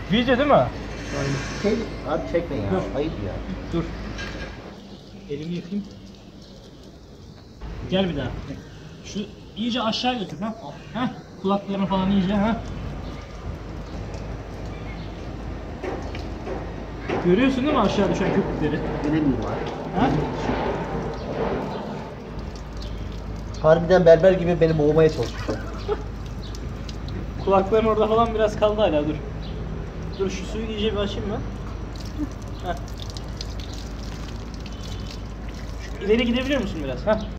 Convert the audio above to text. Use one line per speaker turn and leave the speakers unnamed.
Video değil mi?
Abi çekme ya.
Dur.
Ayıp ya.
Dur. Elimi yıkayayım. Gel bir daha. Şu iyice aşağı götür ha. Ha? Kulaklarını falan iyice ha. Görüyorsun değil mi aşağı düşen köpükleri?
Göremiyorum abi.
Ha?
Harbiden berber gibi beni boğmaya çalışıyor.
Kulakların orada falan biraz kaldı hala, dur. Dur şu suyu iyice bir açayım ben. Heh. Şu ileri gidebiliyor musun biraz? Heh.